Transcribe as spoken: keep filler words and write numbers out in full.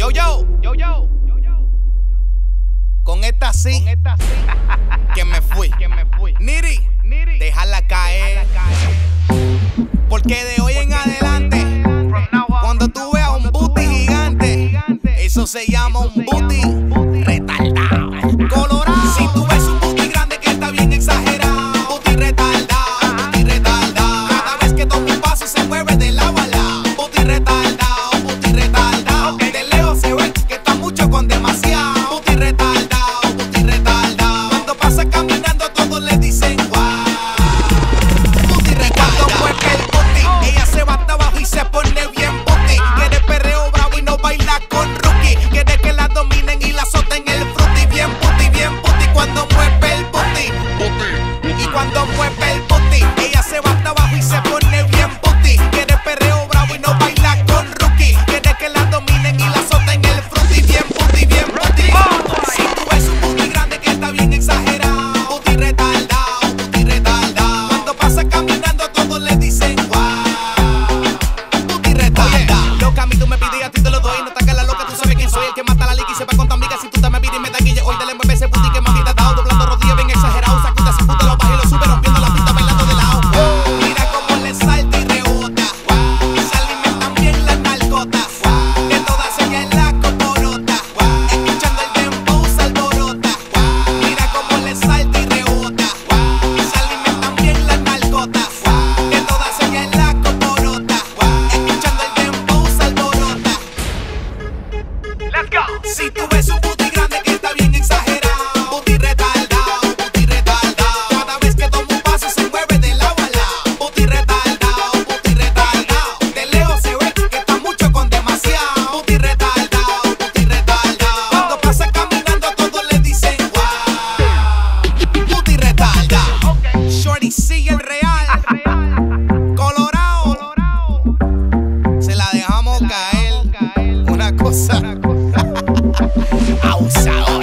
Yo, yo, yo, yo, yo, yo. Con esta sí, Con esta sí, que me fui. que me fui. Niri, Niri, déjala caer. déjala caer. Porque de hoy en adelante, From now on, cuando from tú now veas on, un cuando tú booty veas un gigante, booty gigante, eso se llama eso un se llama booty un booty retardado. Colorado. Si tú ves un booty grande que está bien exagerado, booty retardado, booty retardado. Cada vez que toma un paso se mueve de lado a lado, booty retardado, booty retardado. De lejos se ve que está mucho con demasiado, booty retardado, booty retardado. Cuando pasa caminando todos le dicen wow, booty retardado. Cuando mueve el booty, ella se va hasta abajo y se pone bien booty. Quiere perreo bravo y no baila con rookie. Quiere que la dominen y la azoten el fruity. Bien booty, bien booty cuando mueve el booty. Y cuando mueve el booty, ella se va hasta abajo y se pone bien booty. Quiere perreo bravo y no baila con rookie. Quiere que la dominen y la azoten el fruity. Bien booty, bien booty. Si tú ves un booty grande que está bien exagerado, booty retardado, booty retardado. Cuando pasa caminando todos le dicen wow, booty retardado. Loca, a mí tú me pides y a ti te lo doy. No te hagas la loca, tú sabes quién soy. El que mata la liga y se va con tu amiga. Si tú te me pides y me da guille, hoy te le mueve ese booty que mami te ha dado. Doblando rodillas bien exagerado. Sacuda sin puta, lo baja y lo sube rompiendo la pista bailando de lado. Mira cómo le salta y rebota. Se alimentan bien las narcotas. De todas ellas es la coporota. Escuchando el dembow se alborota. Mira cómo le salta y rebota. Se alimentan bien las narcotas. De todas ellas es la coporota. Escuchando el dembow se alborota. Let's go. Si tú ves un booty grande que está bien exagerado, booty retardado, booty retardado. Cada vez que toma un paso se mueve de lado a lado, booty retardado, booty retardado. De lejos se ve que está mucho con demasiado, booty retardado, booty retardado. Cuando pasa caminando todos le dicen wow, booty retardado. Okay. Shorty sigue el real, Colorado, se la dejamos caer. Una cosa abusadora.